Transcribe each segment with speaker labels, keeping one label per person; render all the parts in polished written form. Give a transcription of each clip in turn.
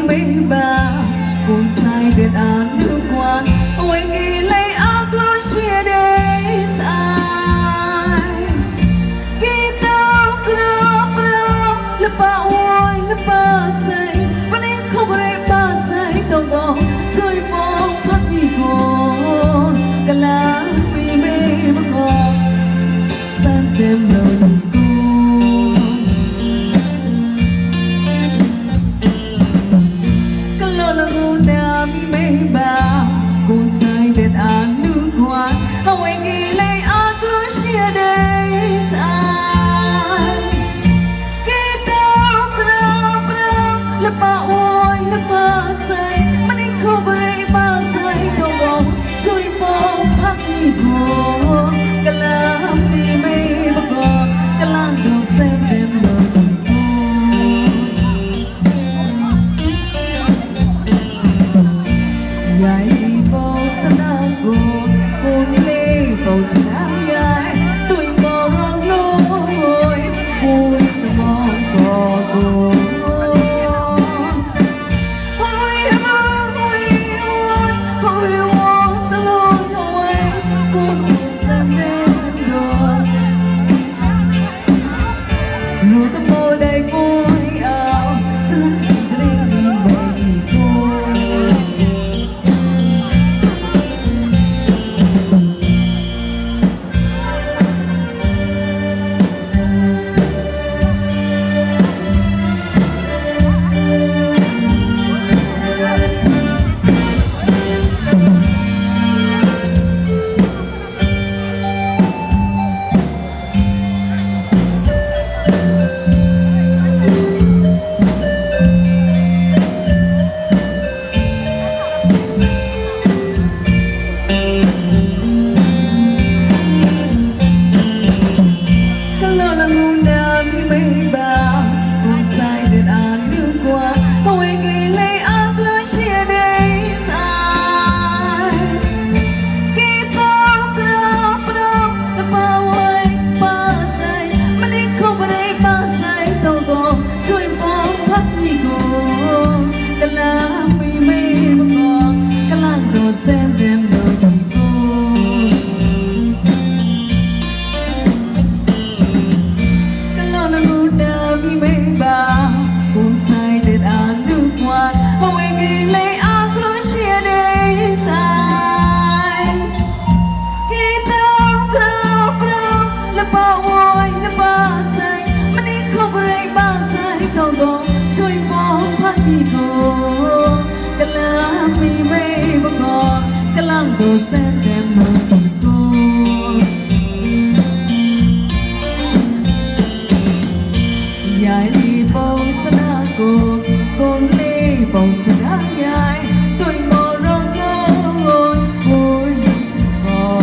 Speaker 1: mấy bà cùng sai đến án nước quan quay nghĩ lấy ác lối chia để sai kita kerap lepas oi lepas say paling không rơi ba say tao gong trôi phong phát đi con cả lá mi mê mà con san thêm lời cùng sai đến án nước quan quay nghĩ lấy ác lối chia để sai kita kerap lepas oi lepas say maning kau beri pasai tolong cui phong phát đi con kalam đi mê mà con kalang đâu xem đêm đời dài bao sana cô lê bao sana dài tuổi mò rong lối vui mong có cô Tôi sẽ đem mơ con dài đi bao sana con lê bao sana dài tôi mò rong ngôi vui mò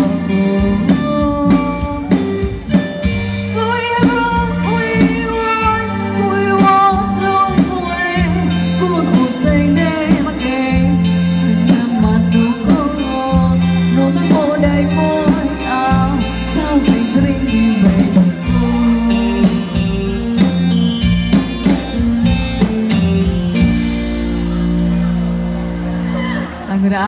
Speaker 1: Ang